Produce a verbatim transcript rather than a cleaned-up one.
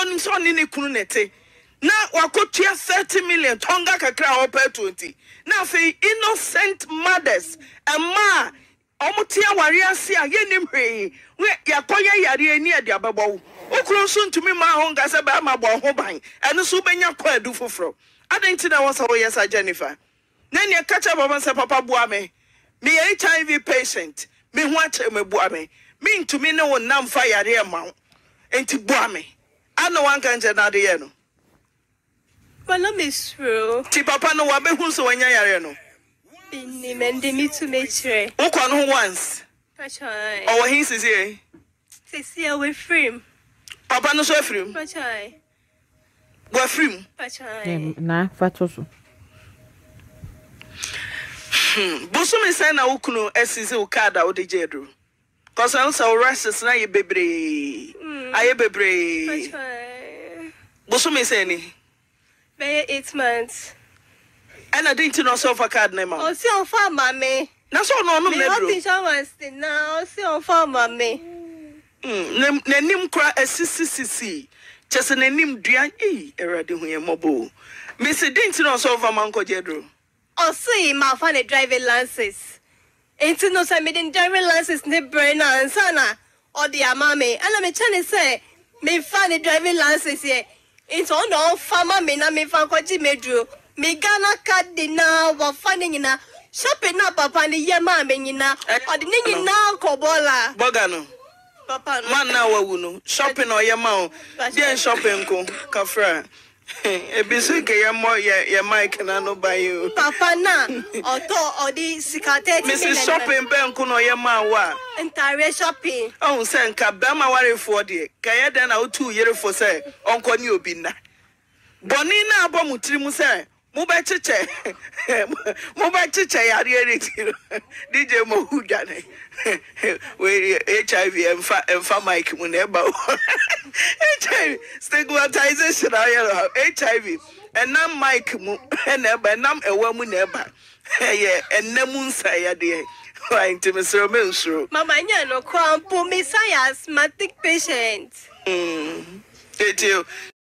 onim so ni ne kunu nete na wakotua thirty million tonga kakra opa twenty na fe innocent mothers ema omutia ware ase a yenim hwe yakoya yare ani ade ababo okuro so ntumi ma ho ngase ba ma bo ho ban eno so benya kwa adu foforo adenti na wasa wo yesa Jennifer na ne kacha baba se papa bua me me H I V patient me ho ache me bua me me ntumi ne wo nam fa yare ma enti bua me ana wanka nje na de ye no Bana misro ti papa no wa be hu so wanya yare no Bini mende mi to me chere. Ukwa no once. Pachai. Oh, he says here. Sisi awe frame. Papa no so frame. Pachai. Go frame. Pachai. Na fatoso. Hmm. Boso me say na ukunu esize ukada o de jedru. Cause I also rashes na ye bebre. Aye bebre. Pachai. Boso me say ni. Be eight months. And I didn't know so for card name. O si on fa mame. Na so no no me bro. Me insurance na o si on fa mame. Mm, na nim kra assisi chese na nim duan eh erade hu ye mobo. Me se didn't know so for man ko jedro. O si ma fa ne driving license. Enti no say me den driving license ne brain answer na o de amame. Ana me chane say me fa ne driving license here. Enti on no fa mame na me fa ko ji medro. Me Ghana card na wa fani na shopping na papa ni ye ma me na odi ni na kobola Boga no papa no man na wawu no shopping o ye ma o dey shopping ko kafra e bi so ke ye mo ye ye mic na no buy you papa na oto odi sikate Missus Shopping ben ko no ye ma wa entire shopping oh say nka ba ma warefo de ka ye den na otu yerefo say onko ni obi na boni na abo mutiri mu say Muba chiche, muba chiche yari eri D J Mohuda ne, we H I V emfa emfa mic mu neba H I V stigmatization ayero H I V enam mic mu neba enam ewa mu neba ye enemu nsa ya de wa intimisro me nsuro mama nya no kwampo me asthmatic patient mm etio